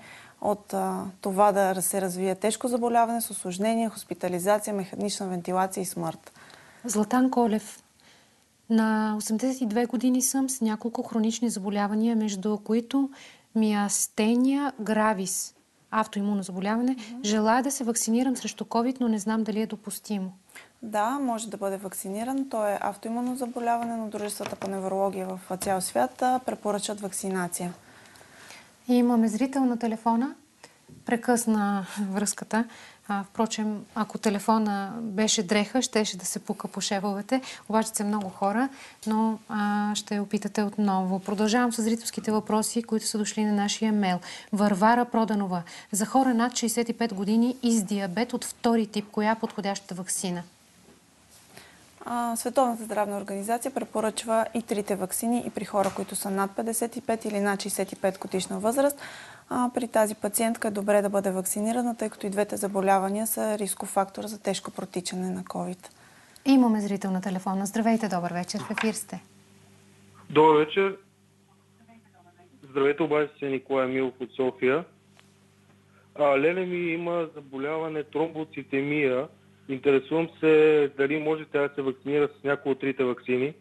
от това да се развие тежко заболяване с усложнение, хоспитализация, механична вентилация и смърт. Златан Колев. На 82 години съм с няколко хронични заболявания, между които миастения гравис, автоимунно заболяване. Желая да се вакцинирам срещу COVID, но не знам дали е допустимо. Да, може да бъде вакциниран. То е автоимунно заболяване, но дружествата по неврология в цял свят препоръчат вакцинация. И имаме зрител на телефона. Прекъсна връзката. Впрочем, ако телефона беше дреха, щеше да се пука по шевовете. Обаче са много хора, но ще опитате отново. Продължавам с зрителските въпроси, които са дошли на нашия мейл. Варвара Проданова. За хора над 65 години и с диабет от втори тип, коя е подходящата ваксина? Световната здравна организация препоръчва и трите ваксини и при хора, които са над 55 или над 65 годишна възраст. При тази пациентка е добре да бъде вакцинирана, тъй като и двете заболявания са рисков фактор за тежко протичане на COVID. Имаме зрител на телефона. Здравейте, добър вечер. В ефир сте. Добър вечер. Здравейте, обаче се Николай Милов от София. Леля ми има заболяване тромбоцитемия. Интересувам се дали може тя да се вакцинира с някои от трите ваксини.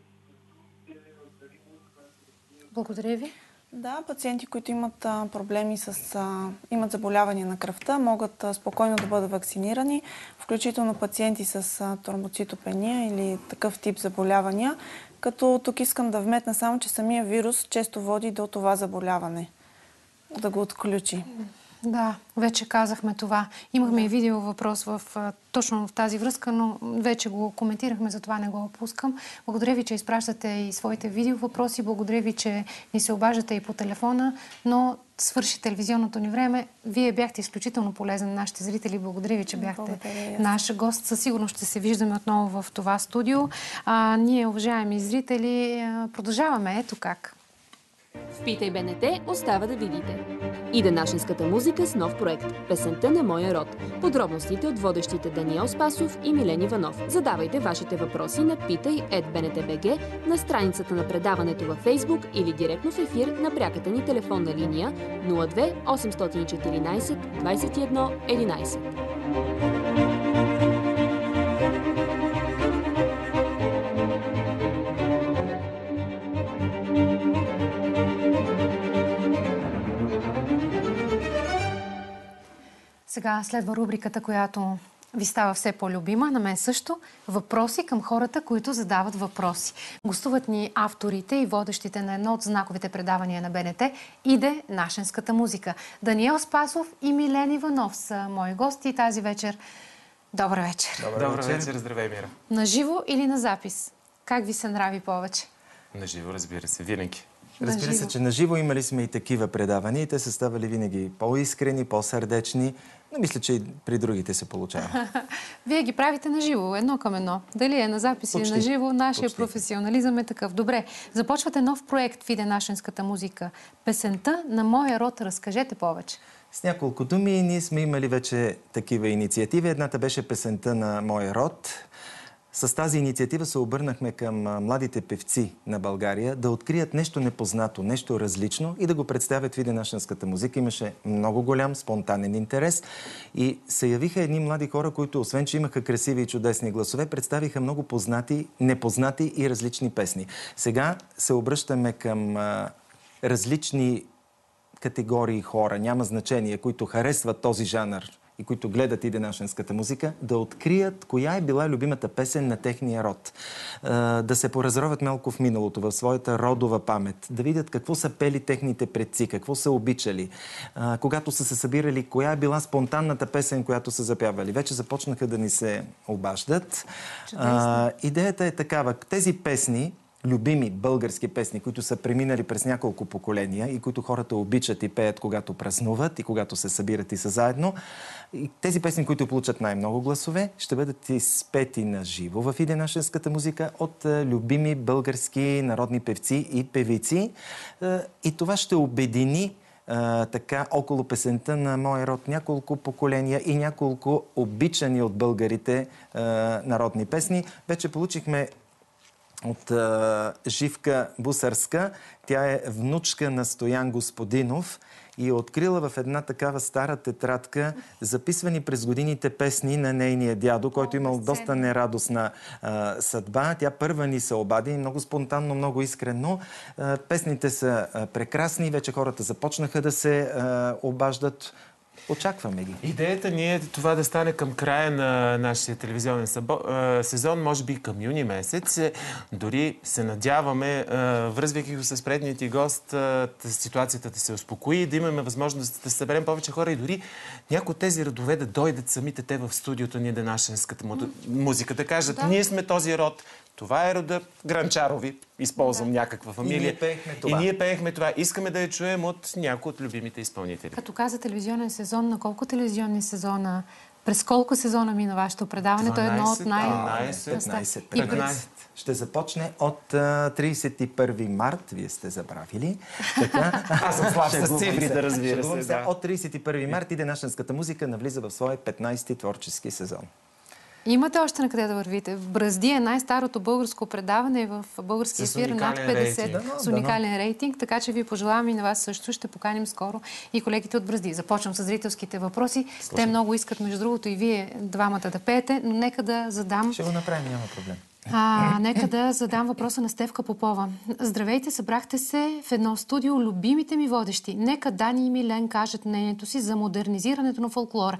Благодаря ви. Да, пациенти, които имат проблеми имат заболявания на кръвта, могат спокойно да бъдат вакцинирани, включително пациенти с тромбоцитопения или такъв тип заболявания, като тук искам да вметна само, че самия вирус често води до това заболяване, да го отключи. Да, вече казахме това. Имахме и видео въпрос точно в тази връзка, но вече го коментирахме, затова не го опускам. Благодаря ви, че изпращате и своите видео въпроси. Благодаря ви, че ни се обаждате и по телефона, но свърши телевизионното ни време. Вие бяхте изключително полезен на нашите зрители. Благодаря ви, че бяхте наш гост. Със сигурност ще се виждаме отново в това студио. Ние, уважаеми зрители, продължаваме ето как. В Питай БНТ остава да видите. И Нашенската музика с нов проект «Песента на моя род». Подробностите от водещите Даниел Спасов и Милен Иванов. Задавайте вашите въпроси на pitai@bnt.bg, на страницата на предаването във Facebook или директно в ефир на пряката ни телефонна линия 02 814 21 11. Сега следва рубриката, която ви става все по-любима, на мен също. Въпроси към хората, които задават въпроси. Гостуват ни авторите и водещите на едно от знаковите предавания на БНТ «Иде Нашенската музика». Даниел Спасов и Милен Иванов са мои гости тази вечер. Добър вечер. Добър вечер, здравей, Мира. На живо или на запис? Как ви се нрави повече? На живо, разбира се, винаги. Разбира се, че на живо имали сме и такива предавания и те са ставали винаги по-искрени, по-сърдечни, но мисля, че и при другите се получава. Вие ги правите на живо, едно към едно. Дали е на запис или на живо, нашия професионализъм е такъв. Добре, започвате нов проект в «Иде Нашенската музика». Песента на моя род. Разкажете повече. С няколко думи ние сме имали вече такива инициативи. Едната беше песента на моя род. С тази инициатива се обърнахме към младите певци на България да открият нещо непознато, нещо различно и да го представят в «Иде Нашенската музика». Имаше много голям спонтанен интерес и се явиха едни млади хора, които освен, че имаха красиви и чудесни гласове, представиха много познати, непознати и различни песни. Сега се обръщаме към различни категории хора, няма значение, които харесват този жанр и които гледат «Иде Нашенската музика», да открият коя е била любимата песен на техния род. Да се поразровят малко в миналото, в своята родова памет, да видят какво са пели техните предци, какво са обичали, когато са се събирали, коя е била спонтанната песен, която са запявали. Вече започнаха да ни се обаждат. Идеята е такава. Тези песни, любими български песни, които са преминали през няколко поколения и които хората обичат и пеят, когато празнуват и когато се събират и са заедно. И тези песни, които получат най-много гласове, ще бъдат изпети на живо в «Иде Нашенската музика» от любими български народни певци и певици. И това ще обедини така около песента на моя род няколко поколения и няколко обичани от българите народни песни. Вече получихме от Живка Бусарска. Тя е внучка на Стоян Господинов и е открила в една такава стара тетрадка записвани през годините песни на нейния дядо, който имал доста нерадостна съдба. Тя първа ни се обади, много спонтанно, много искрено. Песните са прекрасни, вече хората започнаха да се обаждат. Очакваме ги. Идеята ни е това да стане към края на нашия телевизионен сезон, може би към юни месец. Дори се надяваме, връзвайки го с предният ти гост, ситуацията да се успокои, да имаме възможност да съберем повече хора и дори някои от тези родове да дойдат самите те в студиото ни да нашенската музика, да кажат, ние сме този род, това е рода Гранчарови, използвам някаква фамилия. И ние пеехме това. Искаме да я чуем от някои от любимите изпълнители. Като каза телевизионен сезон, на колко телевизионни сезона, през колко сезона мина вашето предаване? 12, То е едно от 15. Ще започне от 31 март. Вие сте забравили. Така, аз съм слаб с цифри, да разбира се. Да. От 31 март иде нашенската музика, навлиза в своя 15-ти творчески сезон. Имате още на къде да вървите. В Бръзди е най-старото българско предаване в български ефир над 50 с уникален рейтинг, така че ви пожелавам и на вас също. Ще поканим скоро и колегите от Бръзди. Започвам с зрителските въпроси. Те много искат, между другото, и вие двамата да пеете, но нека да задам... Ще го направим, няма проблем. Нека да задам въпроса на Стефка Попова. Здравейте, събрахте се в едно студио любимите ми водещи. Нека Дани и Милен кажат мнението си за модернизирането на фолклора.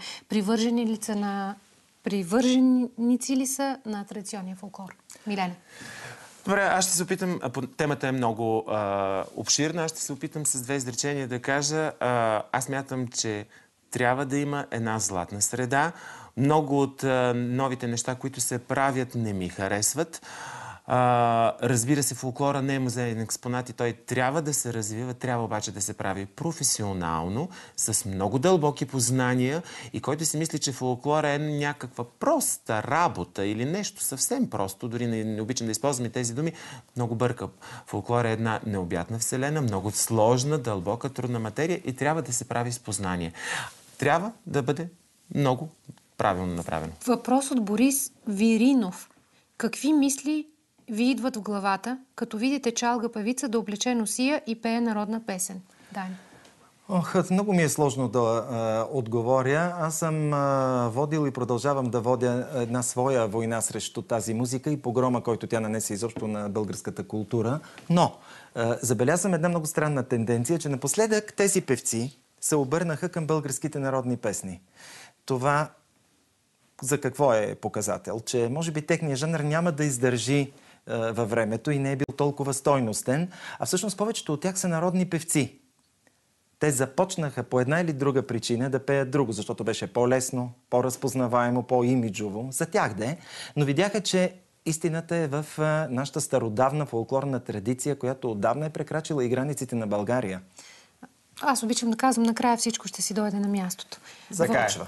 Привърженици ли са на традиционния фолклор? Милене. Добре, аз ще се опитам, темата е много обширна, аз ще се опитам с две изречения да кажа. Аз мятам, че трябва да има една златна среда. Много от новите неща, които се правят, не ми харесват. Разбира се, фолклора не е музейен експонат и той трябва да се развива, трябва обаче да се прави професионално, с много дълбоки познания и който си мисли, че фолклора е някаква проста работа или нещо съвсем просто, дори не обичам да използвам и тези думи, много бърка. Фолклора е една необятна вселена, много сложна, дълбока, трудна материя и трябва да се прави с познание. Трябва да бъде много правилно направено. Въпрос от Борис Виринов. Какви мисли ви идват в главата, като видите чалга певица да облече носия и пее народна песен? Дани. Много ми е сложно да отговоря. Аз съм водил и продължавам да водя една своя война срещу тази музика и погрома, който тя нанесе изобщо на българската култура. Но забелязвам една много странна тенденция, че напоследък тези певци се обърнаха към българските народни песни. Това за какво е показател? Че може би техният жанр няма да издържи във времето и не е бил толкова стойностен, а всъщност повечето от тях са народни певци. Те започнаха по една или друга причина да пеят друго, защото беше по-лесно, по-разпознаваемо, по-имиджово. За тях де. Но видяха, че истината е в нашата стародавна фолклорна традиция, която отдавна е прекрачила и границите на България. Аз обичам да казвам, накрая всичко ще си дойде на мястото. Започва.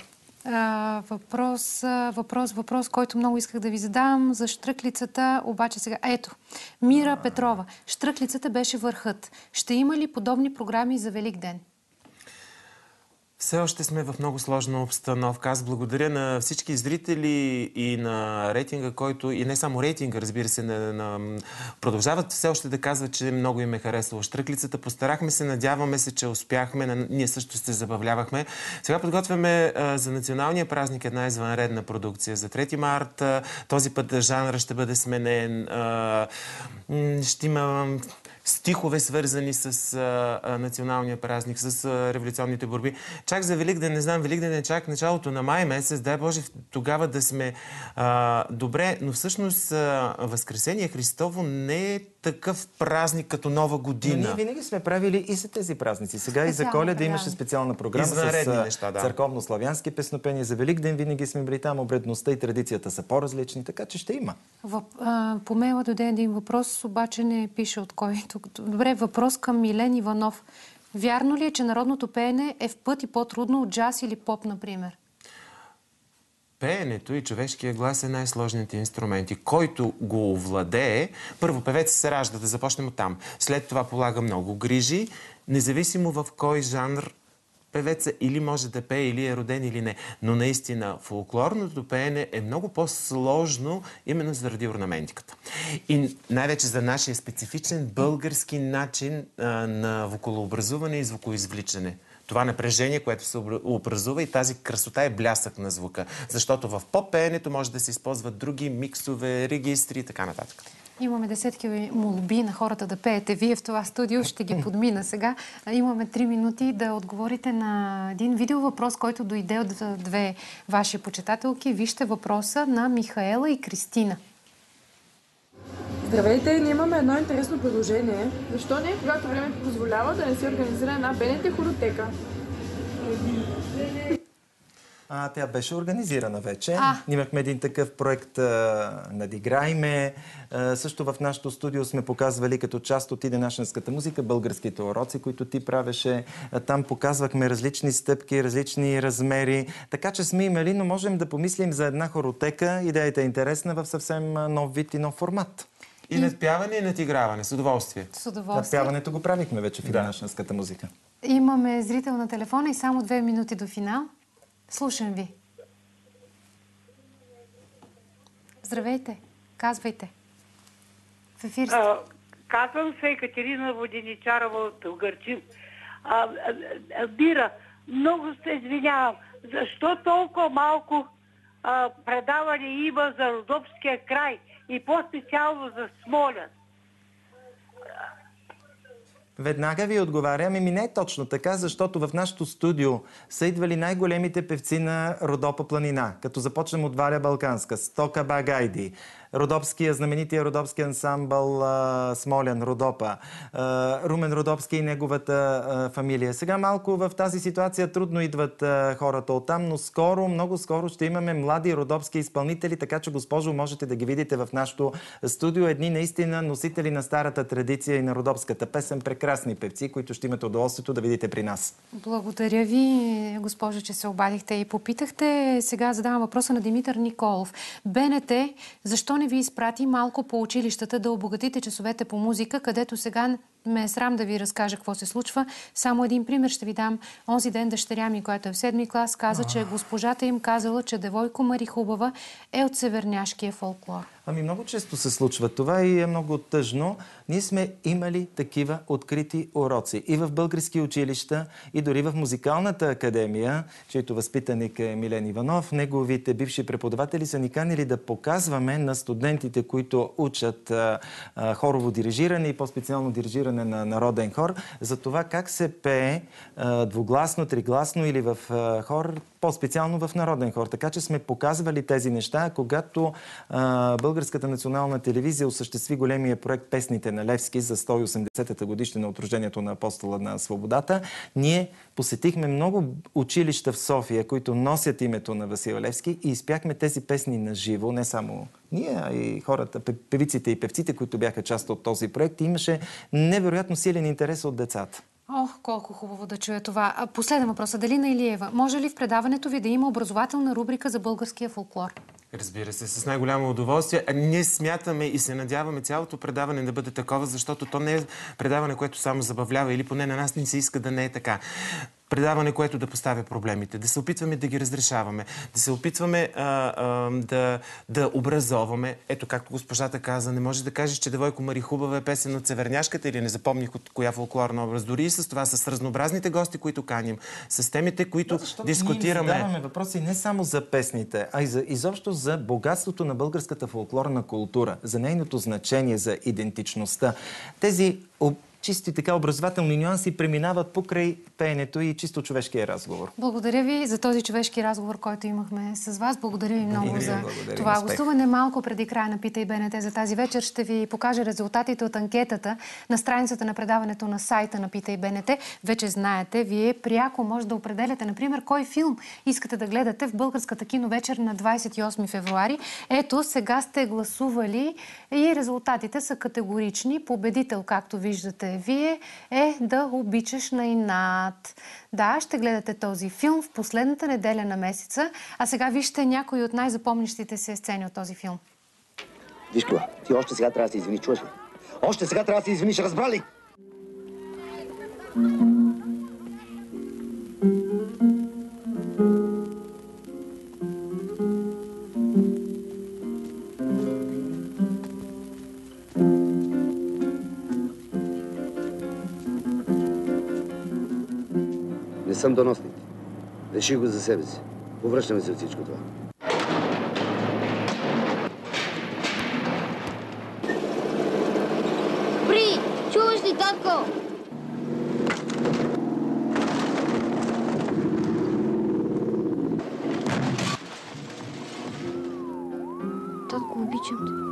Въпрос, който много исках да ви задам за штръклицата, обаче сега... Ето, Мира Петрова. Штръклицата беше върхът. Ще има ли подобни програми за Велик ден? Все още сме в много сложна обстановка. Аз благодаря на всички зрители и на рейтинга, който... И не само рейтинга, разбира се, продължават все още да казват, че много им е харесало штръклицата. Постарахме се, надяваме се, че успяхме. Ние също се забавлявахме. Сега подготвяме за националния празник една извънредна продукция. За 3 март този път жанра ще бъде сменен. Ще има стихове, свързани с националния празник, с революционните борби. Чак за Великден, не знам, Великден е чак началото на май месец, дай Боже тогава да сме добре, но всъщност Възкресение Христово не е такъв празник като Нова година. Но ние винаги сме правили и за тези празници. Сега и за Коледа имаше специална програма с църковно-славянски песнопения. За Великден винаги сме били там, обредността и традицията са по-различни, така че ще има. По мейла дойде един въпрос, обаче не пише от кой. Добре, въпрос към Милен Иванов. Вярно ли е, че народното пеене е в пъти по-трудно от джаз или поп, например? Пеенето и човешкия глас е най-сложните инструменти. Който го овладее, първо певец се ражда, да започнем от там. След това полага много грижи, независимо в кой жанр певеца или може да пее, или е роден, или не. Но наистина фолклорното пеене е много по-сложно именно заради орнаментиката. И най-вече за нашия специфичен български начин на вокалообразуване и звукоизвличане. Това напрежение, което се образува, и тази красота и блясък на звука. Защото в поп-пеенето може да се използват други миксове, регистри и така нататък. Имаме десетки молби на хората да пеете. Вие в това студио ще ги подмина сега. Имаме 3 минути да отговорите на един видеовъпрос, който дойде от две ваши почитателки. Вижте въпроса на Михаела и Кристина. Здравейте, ние имаме едно интересно предложение. Защо не, когато времето позволява, да не се организира една БНТ хоротека? Тя беше организирана вече. Имахме един такъв проект "Надиграйме". Също в нашото студио сме показвали като част от иденашенската музика българските уроци, които ти правеше. Там показвахме различни стъпки, различни размери. Така че сме имали, но можем да помислим за една хоротека. Идеята е интересна в съвсем нов вид и нов формат. И надпяване и надиграване. С удоволствие. С удоволствие. Надпяването го правихме вече в иденашенската музика. Имаме зрител на телефона и само 2 минути до финал. Слушам ви. Здравейте. Казвайте. В ефир сте. Казвам се Екатерина Воденичарова от Гърчин. Бира, много се извинявам. Защо толкова малко предаване има за Родопския край и по-специално за Смолян? Веднага ви отговарям. Не е точно така, защото в нашото студио са идвали най-големите певци на Родопа планина. Като започнем от Валя Балканска, Стока Багайди, знаменития родопски ансамбъл Смолян, Родопа, Румен Родопски и неговата фамилия. Сега малко в тази ситуация трудно идват хората оттам, но скоро, много скоро ще имаме млади родопски изпълнители, така че, госпожо, можете да ги видите в нашото студио. Едни наистина носители на старата традиция и на родопската песен, прекрасни певци, които ще имате удоволствието да видите при нас. Благодаря ви, госпожо, че се обадихте и попитахте. Сега задавам въпроса на Димитър Николов. БНТ, защо не ви изпрати малко по училищата да обогатите часовете по музика, където сега ме е срам да ви разкажа какво се случва. Само един пример ще ви дам. Онзи ден дъщеря ми, която е в 7-ми клас, каза, че госпожата им казала, че Девойко Марихубава е от северняшкия фолклор. Много често се случва това и е много тъжно. Ние сме имали такива открити уроци и в български училища, и дори в музикалната академия, чието възпитаник е Милен Иванов. Неговите бивши преподаватели са ни канили да показваме на студентите, които учат хорово дирижиране и по-специално дирижиране на народен хор, за това как се пее двугласно, тригласно или в хор, по-специално в народен хор. Така че сме показвали тези неща. Когато Българската национална телевизия осъществи големия проект "Песните на Левски" за 180-та годишнина от рождението на Апостола на свободата, ние посетихме много училища в София, които носят името на Васил Левски, и изпяхме тези песни на живо, не само ние, а и хората, певиците и певците, които бяха част от този проект. И имаше невероятно силен интерес от децата. Ох, колко хубаво да чуя това. Последен въпрос. Аделина Илиева, може ли в предаването ви да има образователна рубрика за българския фолклор? Разбира се, с най-голямо удоволствие. Ние смятаме и се надяваме цялото предаване да бъде такова, защото то не е предаване, което само забавлява, или поне на нас не се иска да не е така. Предаване, което да поставя проблемите, да се опитваме да ги разрешаваме, да се опитваме да образоваме. Ето, както госпожата каза, не може да кажеш, че Девойко Марихубава е песен от северняшката или не запомних от коя фолклорна образ. Дори и с това, с разнообразните гости, които каним, с темите, които дискутираме. Ние задаваме въпроси не само за песните, а и изобщо за богатството на българската фолклорна култура, за нейното значение, за идентичността. Тези чисти така образователни нюанси преминават покрай пеенето и чисто човешкия разговор. Благодаря ви за този човешки разговор, който имахме с вас. Благодаря ви много за това гостуване. Малко преди края на Питай БНТ за тази вечер ще ви покажа резултатите от анкетата на страницата на предаването на сайта на Питай БНТ. Вече знаете, вие пряко може да определяте, например, кой филм искате да гледате в българската киновечер на 28 февруари. Ето, сега сте гласували и резултатите са категорични. Победител, както виждате вие, е "Да обичаш на инат". Да, ще гледате този филм в последната неделя на месеца. А сега вижте някои от най-запомнящите се сцени от този филм. Виж това, ти още сега трябва да се извиниш, чуваш ли? Още сега трябва да се извиниш, разбрали? Не съм доносник. Реши го за себе си. Повръщаме се от всичко това. При! Чуваш ли, татко? Татко, обичам те.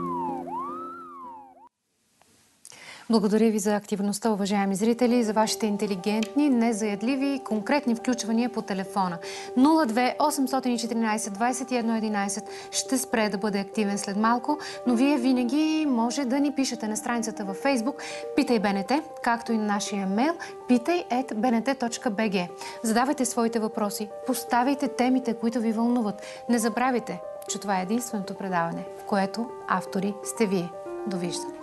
Благодаря ви за активността, уважаеми зрители, за вашите интелигентни, незаядливи и конкретни включвания по телефона. 02 814 2111 ще спре да бъде активен след малко, но вие винаги може да ни пишете на страницата във Facebook Питай БНТ, както и на нашия мейл pitai@bnt.bg. Задавайте своите въпроси, поставяйте темите, които ви вълнуват. Не забравяйте, че това е единственото предаване, в което автори сте вие. Довиждане!